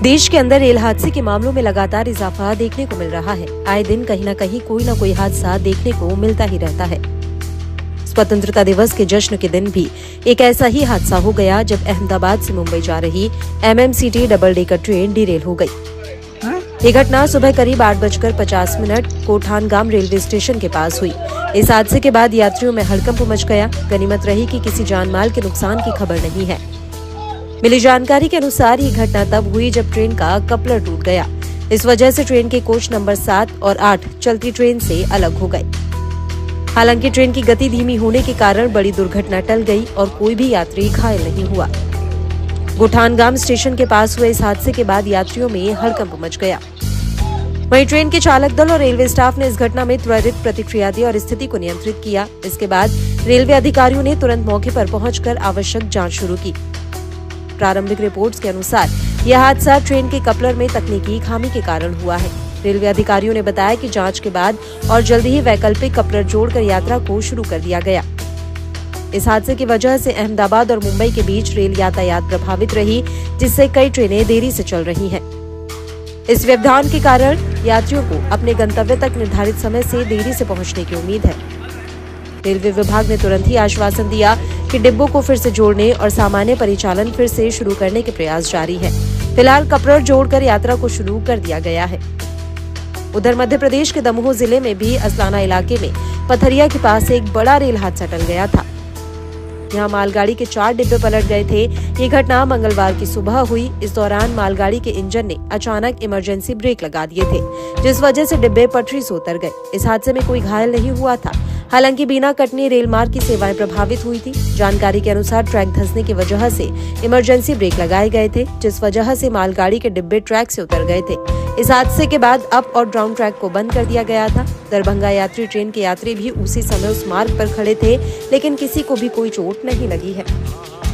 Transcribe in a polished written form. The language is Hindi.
देश के अंदर रेल हादसे के मामलों में लगातार इजाफा देखने को मिल रहा है। आए दिन कहीं न कहीं कोई न कोई हादसा देखने को मिलता ही रहता है। स्वतंत्रता दिवस के जश्न के दिन भी एक ऐसा ही हादसा हो गया जब अहमदाबाद से मुंबई जा रही MMCT double decker train derail हो गई। ये घटना सुबह करीब 8:50 कोठानगाम रेलवे स्टेशन के पास हुई। इस हादसे के बाद यात्रियों में हड़कंप मच गया। गनीमत रही कि किसी जान माल के नुकसान की खबर नहीं है। मिली जानकारी के अनुसार ये घटना तब हुई जब ट्रेन का कपलर टूट गया। इस वजह से ट्रेन के कोच नंबर 7 और 8 चलती ट्रेन से अलग हो गए। हालांकि ट्रेन की गति धीमी होने के कारण बड़ी दुर्घटना टल गई और कोई भी यात्री घायल नहीं हुआ। कोठानगाम स्टेशन के पास हुए इस हादसे के बाद यात्रियों में हड़कंप मच गया। वहीं ट्रेन के चालक दल और रेलवे स्टाफ ने इस घटना में त्वरित प्रतिक्रिया दी और स्थिति को नियंत्रित किया। इसके बाद रेलवे अधिकारियों ने तुरंत मौके पर पहुंचकर आवश्यक जांच शुरू की। प्रारंभिक रिपोर्ट्स के अनुसार यह हादसा ट्रेन के कपलर में तकनीकी खामी के कारण हुआ है। रेलवे अधिकारियों ने बताया कि जांच के बाद और जल्दी ही वैकल्पिक कपलर जोड़कर यात्रा को शुरू कर दिया गया। इस हादसे की वजह से अहमदाबाद और मुंबई के बीच रेल यातायात प्रभावित रही, जिससे कई ट्रेनें देरी से चल रही हैं। इस व्यवधान के कारण यात्रियों को अपने गंतव्य तक निर्धारित समय से देरी से पहुंचने की उम्मीद है। रेलवे विभाग ने तुरंत ही आश्वासन दिया कि डिब्बों को फिर से जोड़ने और सामान्य परिचालन फिर से शुरू करने के प्रयास जारी है। फिलहाल कपलर जोड़कर यात्रा को शुरू कर दिया गया है। उधर मध्य प्रदेश के दमोह जिले में भी असलाना इलाके में पथरिया के पास एक बड़ा रेल हादसा टल गया था। यहाँ मालगाड़ी के 4 डिब्बे पलट गए थे। ये घटना मंगलवार की सुबह हुई। इस दौरान मालगाड़ी के इंजन ने अचानक इमरजेंसी ब्रेक लगा दिए थे, जिस वजह से डिब्बे पटरी से उतर गए। इस हादसे में कोई घायल नहीं हुआ था। हालांकि बीना कटनी रेल मार्ग की सेवाएं प्रभावित हुई थी। जानकारी के अनुसार ट्रैक धंसने की वजह से इमरजेंसी ब्रेक लगाए गए थे, जिस वजह से मालगाड़ी के डिब्बे ट्रैक से उतर गए थे। इस हादसे के बाद अप और डाउन ट्रैक को बंद कर दिया गया था। दरभंगा यात्री ट्रेन के यात्री भी उसी समय उस मार्ग पर खड़े थे, लेकिन किसी को भी कोई चोट नहीं लगी है।